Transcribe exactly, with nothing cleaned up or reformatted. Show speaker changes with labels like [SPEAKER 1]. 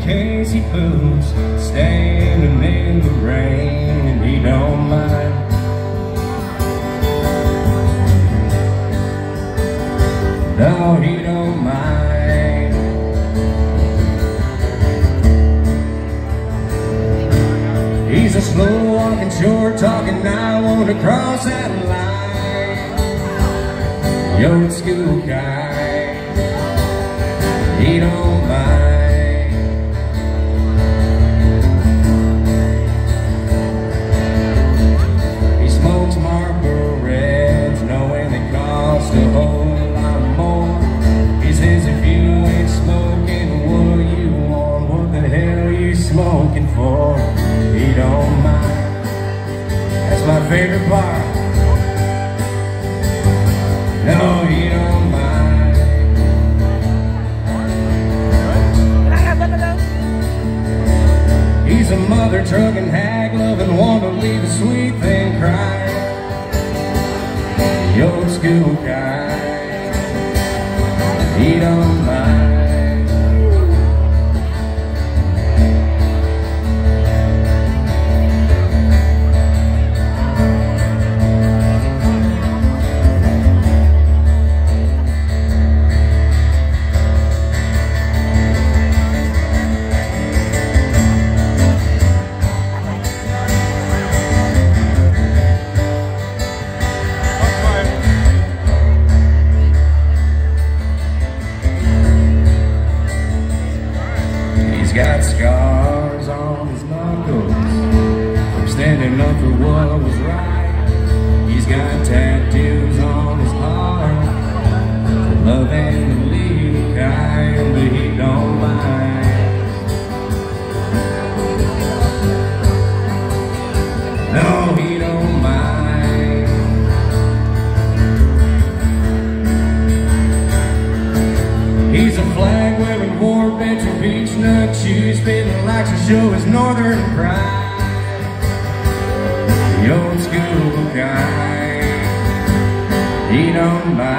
[SPEAKER 1] Casey boots, standing in the rain, and he don't mind. No, he don't mind. He's a slow walking, short talking, I wanna cross that line. The old school guy, he don't mind. He smokes Marlboro Reds, knowing they cost a whole lot more. He says if you ain't smoking, what you want? What the hell you smoking for? He don't mind. That's my favorite part. No, he don't mind. He's a mother trucking hag, loving, want to leave a sweet thing crying. The old school guy, he don't mind. He's got scars on his knuckles from standing up for what was right. He's got tattoos on his heart for loving the legal kind, but he don't mind. No, he don't mind. He's a flag-waving, war veteran, beach nut chew, spitting likes to show his northern pride. The old school guy, he don't mind.